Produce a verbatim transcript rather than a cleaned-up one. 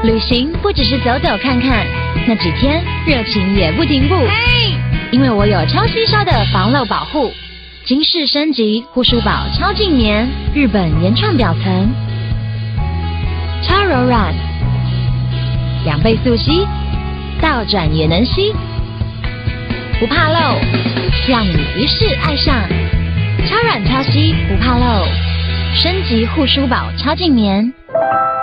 旅行不只是走走看看，那几天热情也不停步。 嘿， 因为我有超吸收的防漏保护，金氏升级护舒宝超净棉，日本原创表层，超柔软，两倍速吸，倒转也能吸，不怕漏，让你一试爱上。超软超吸不怕漏，升级护舒宝超净棉。